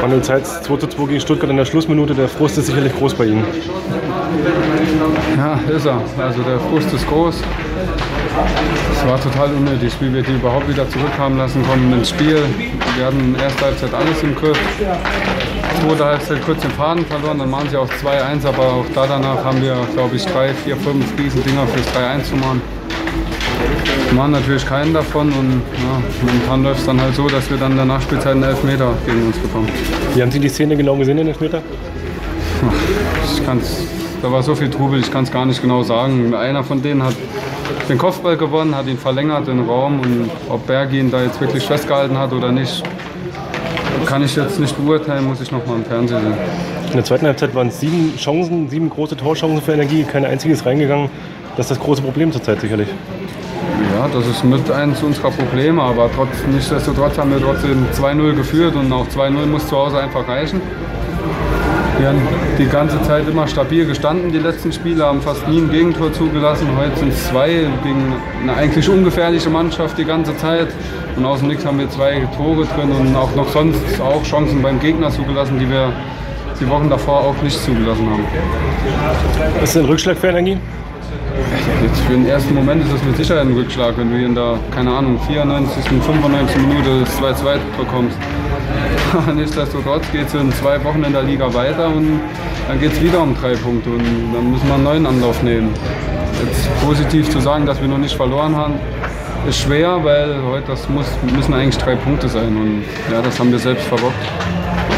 Manuel Zeitz 2:2 gegen Stuttgart in der Schlussminute. Der Frust ist sicherlich groß bei Ihnen. Ja, ist er. Also der Frust ist groß. Es war total unnötig, wie wir die überhaupt wieder zurückkommen lassen konnten ins Spiel. Wir hatten in der ersten Halbzeit alles im Griff. Zweite Halbzeit kurz den Faden verloren, dann machen sie auch 2-1, aber auch danach haben wir, glaube ich, 3, 4, 5 Riesendinger fürs 3-1 zu machen. Wir machen natürlich keinen davon und ja, momentan läuft es dann halt so, dass wir dann in der Nachspielzeit einen Elfmeter gegen uns bekommen. Wie haben Sie die Szene genau gesehen, den Elfmeter? Da war so viel Trubel, ich kann es gar nicht genau sagen. Einer von denen hat den Kopfball gewonnen, hat ihn verlängert in den Raum und ob Bergi ihn da jetzt wirklich festgehalten hat oder nicht, kann ich jetzt nicht beurteilen, muss ich noch mal im Fernsehen sehen. In der zweiten Halbzeit waren es 7 Chancen, 7 große Torchancen für Energie, kein einziges reingegangen. Das ist das große Problem zurzeit sicherlich. Ja, das ist mit eines unserer Probleme, aber nichtsdestotrotz haben wir trotzdem 2-0 geführt und auch 2-0 muss zu Hause einfach reichen. Wir haben die ganze Zeit immer stabil gestanden, die letzten Spiele, haben fast nie ein Gegentor zugelassen. Heute sind es 2 gegen eine eigentlich ungefährliche Mannschaft die ganze Zeit. Und aus dem Nix haben wir 2 Tore drin und auch noch sonst auch Chancen beim Gegner zugelassen, die wir die Wochen davor auch nicht zugelassen haben. Ist das ein Rückschlag für Energie? Jetzt für den ersten Moment ist das mit Sicherheit ein Rückschlag, wenn du hier in der, keine Ahnung, 94., 95. Minute das 2-2 bekommst. Nichtsdestotrotz geht es in 2 Wochen in der Liga weiter und dann geht es wieder um 3 Punkte und dann müssen wir einen neuen Anlauf nehmen. Jetzt positiv zu sagen, dass wir noch nicht verloren haben, ist schwer, weil heute müssen eigentlich 3 Punkte sein und ja, das haben wir selbst verbockt.